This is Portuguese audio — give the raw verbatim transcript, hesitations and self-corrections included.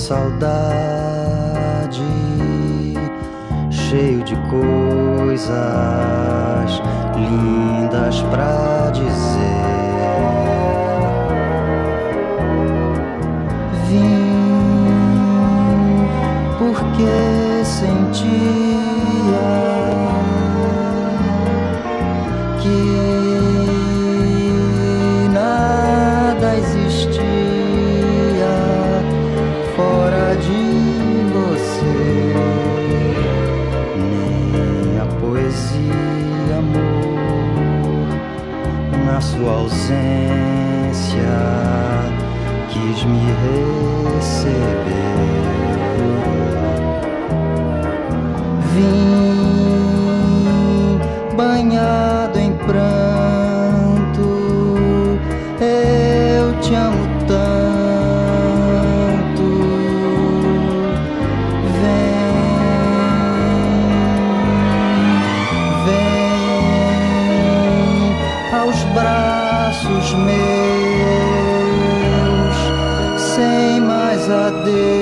saudade, cheio de coisas lindas pra dizer. Vim porque sentia que nada existia fora de você, nem a poesia, amor, na sua ausência quis me receber. Vim banhado em pranto, eu te amo tanto. Vem, vem aos braços meus, sem mais adeus.